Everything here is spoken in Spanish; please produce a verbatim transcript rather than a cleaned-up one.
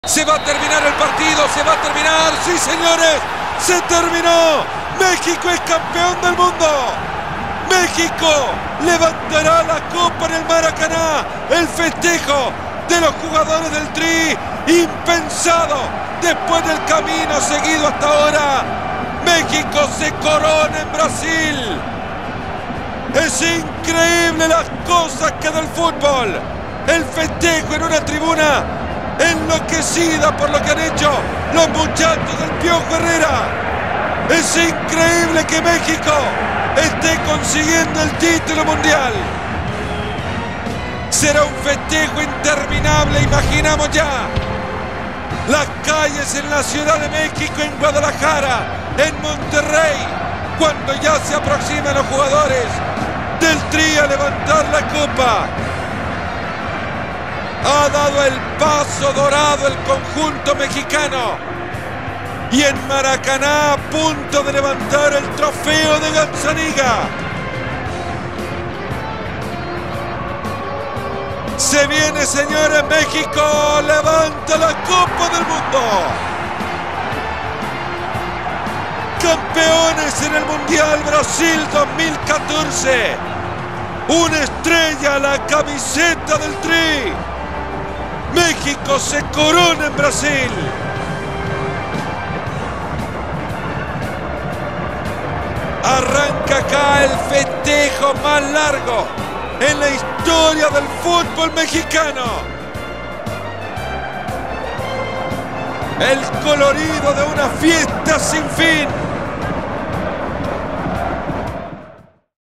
Se va a terminar el partido, se va a terminar, sí señores, se terminó. México es campeón del mundo. México levantará la copa en el Maracaná. El festejo de los jugadores del Tri, impensado después del camino seguido hasta ahora. México se corona en Brasil. Es increíble las cosas que da el fútbol. El festejo en una tribuna enloquecida por lo que han hecho los muchachos del Piojo Herrera. Es increíble que México esté consiguiendo el título mundial. Será un festejo interminable, imaginamos ya las calles en la Ciudad de México, en Guadalajara, en Monterrey, cuando ya se aproximan los jugadores del Tri a levantar la copa. Ha dado el paso dorado el conjunto mexicano y en Maracaná a punto de levantar el trofeo de Gazzaniga. Se viene, señores, México levanta la Copa del Mundo. Campeones en el Mundial Brasil dos mil catorce. Una estrella a la camiseta del Tri. México se corona en Brasil. Arranca acá el festejo más largo en la historia del fútbol mexicano. El colorido de una fiesta sin fin.